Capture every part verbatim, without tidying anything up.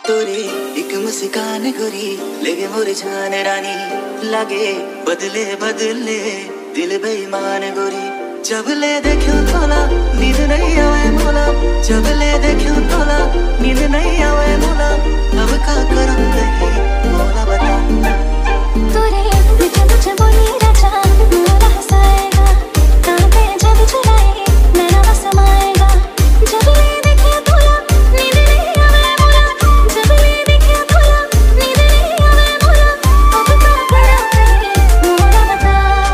तोरे एक मुस्कान गोरी लेगे मोरे जान रानी, लागे बदले बदले दिल बेईमान गोरी। जब ले देखो तोला नींद नहीं आवे मोला, जब ले देखो तोला नींद नहीं आवे मोला। अब का करूं नहीं मोला बता। तोरे मीठे मुझे बोली राजा मोला हंसाएगा, कांटे जब चुराए नैना बस समाएगा। जब ले देखे तोला नींद नहीं आवे मोला, जब ले देखे तोला नींद नहीं आवे मोला। अब का करूं नहीं मोला बता।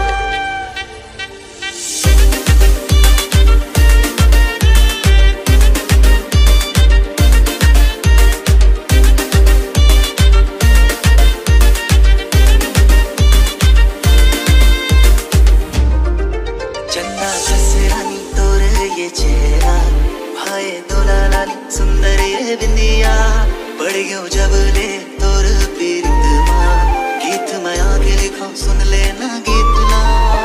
चन्ना ससरानी तोरे ये चेहरा, भाई तोला लाली सुंदर ये बिंदिया। पड़ गयो जब ले तोर पीरित माँ, गीत मैं आगे लिखो सुन लेना गीत ला।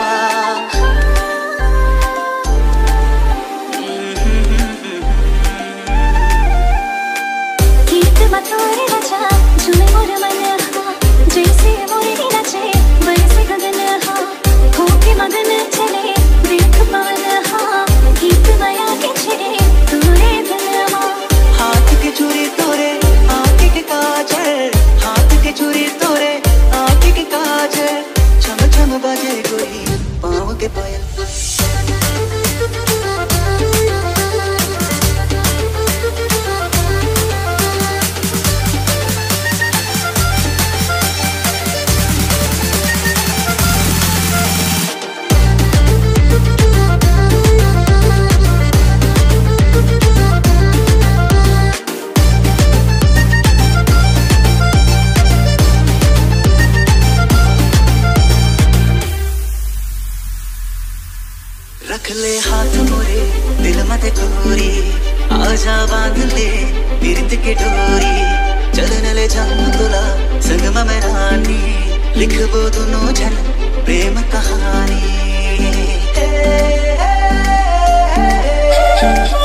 गीत मतोरे बजा झूमे मोर मन हा, जैसे मोरे नाचे वैसे गगन हा। होके मगन चले देख पवन हा, गीत माया के छे तोरे धन हा। हाथ के चूड़ी तोरे आँखें के काजल, हाथ के चूड़ी तोरे आँखें के काजल। छम छम बाजे गोरी पाँव के पायल। रख ले हाथ मोरे दिल मत गोरी, आजा बांध ले पीरत की डोरी। चलन ले जाऊं तुला संग में रानी, लिखबो दोनों जन प्रेम कहानी।